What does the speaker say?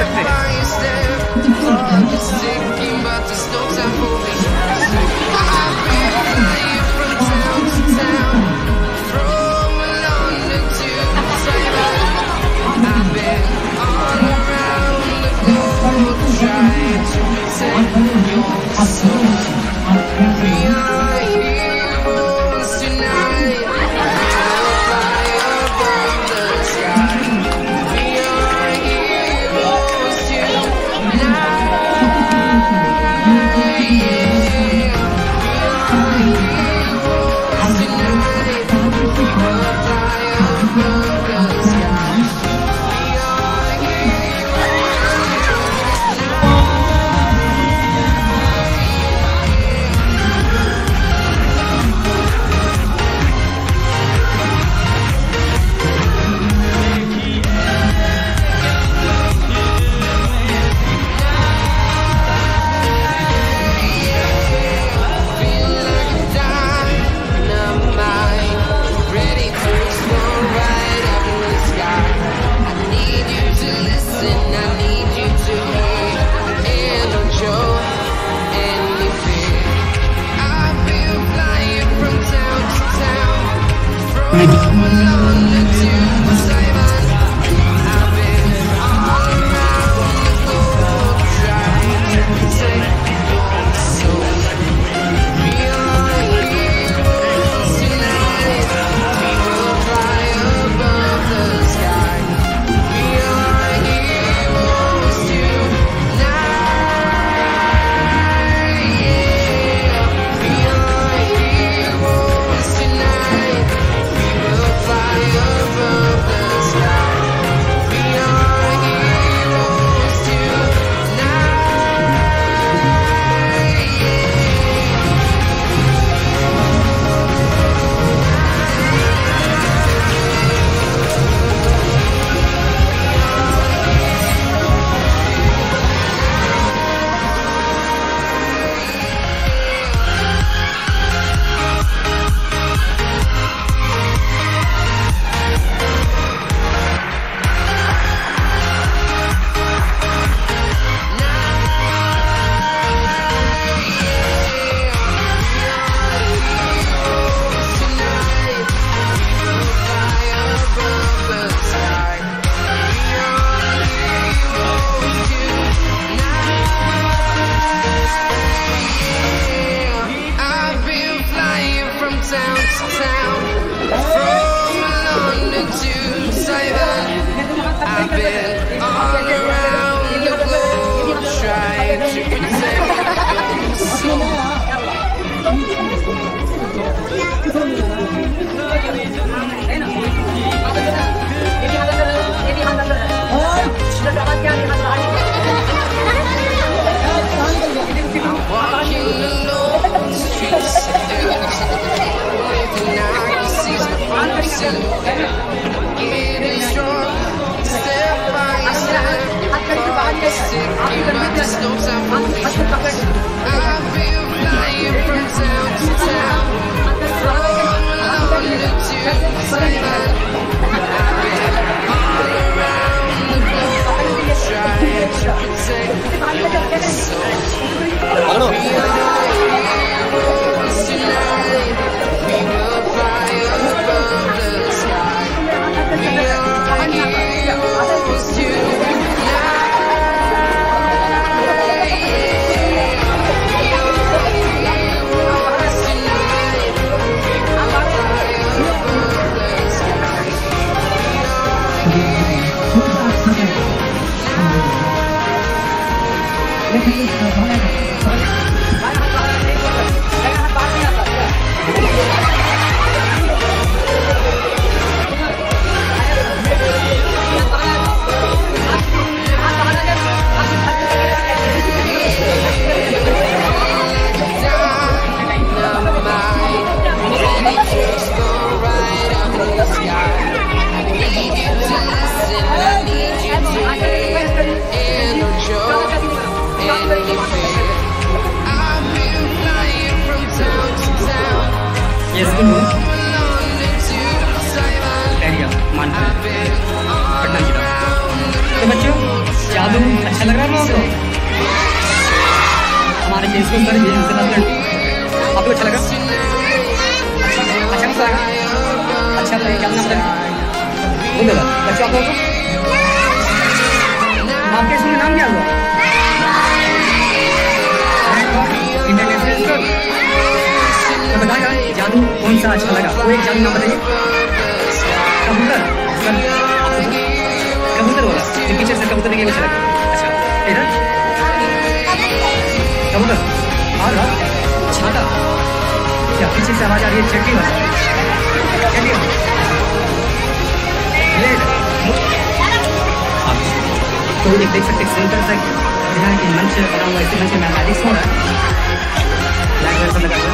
सकते हैं। I need you to इसको सर ये हमसे बात करनी। आपको अच्छा लगा? अच्छा नहीं लगा? अच्छा तो क्या नाम बताइए? बोलो बच्चों आप लोगों को आपके स्कूल में नाम क्या हुआ? International school. तो बताया जादू कौन सा अच्छा लगा? वो एक जादू नाम बताइए। कबूतर। सर कबूतर बोला। जो पीछे से कबूतर देखिए अच्छा लगा। अच्छा इधर कबूतर और छाता। क्या पीछे से आवाज आ रही है? चट्टी वाला चट्टी तो एक देख सकते सुंदर सा यहाँ की मंच बना हुआ है। इस मंच में मैथमेटिक्स हो रहा है।